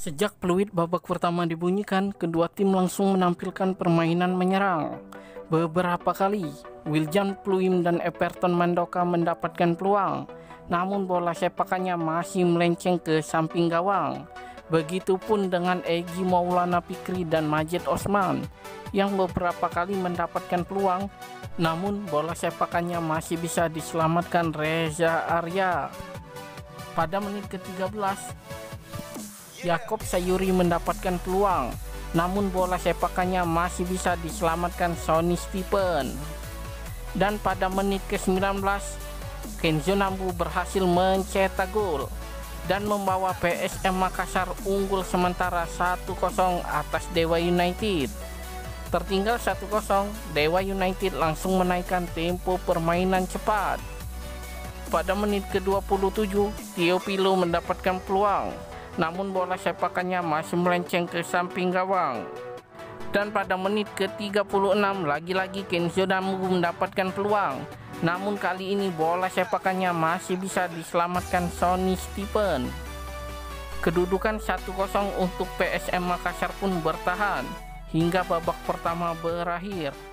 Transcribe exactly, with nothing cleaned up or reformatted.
Sejak peluit babak pertama dibunyikan, kedua tim langsung menampilkan permainan menyerang. Beberapa kali, Wiljan Pluim dan Everton Mandoka mendapatkan peluang, namun bola sepakannya masih melenceng ke samping gawang. Begitupun dengan Egy Maulana Fikri dan Majid Osman, yang beberapa kali mendapatkan peluang, namun bola sepakannya masih bisa diselamatkan Reza Arya. Pada menit ke tiga belas, Yakob Sayuri mendapatkan peluang, namun bola sepakannya masih bisa diselamatkan Sonny Stephen. Dan pada menit ke sembilan belas, Kenzo Nambu berhasil mencetak gol dan membawa P S M Makassar unggul sementara satu kosong atas Dewa United. Tertinggal satu kosong, Dewa United langsung menaikkan tempo permainan cepat. Pada menit ke dua puluh tujuh, Tio Pilo mendapatkan peluang, namun bola sepakannya masih melenceng ke samping gawang. Dan pada menit ke tiga puluh enam, lagi-lagi Kenzo Nambu mendapatkan peluang, namun kali ini bola sepakannya masih bisa diselamatkan Sonny Stephen. Kedudukan satu kosong untuk P S M Makassar pun bertahan hingga babak pertama berakhir.